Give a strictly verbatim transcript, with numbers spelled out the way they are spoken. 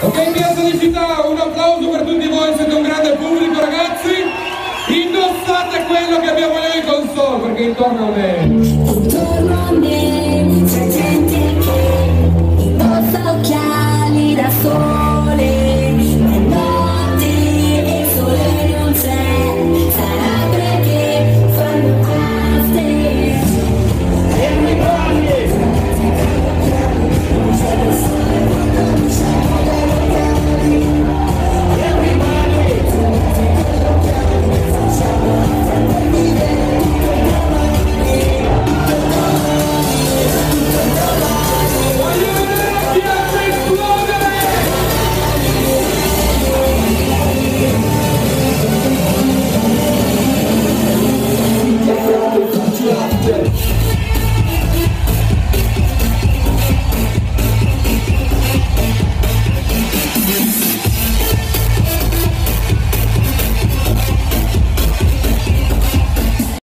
Ok, Piazza di Città, un applauso per tutti voi, siete un grande pubblico ragazzi. Indossate quello che abbiamo noi in console, perché intorno a me.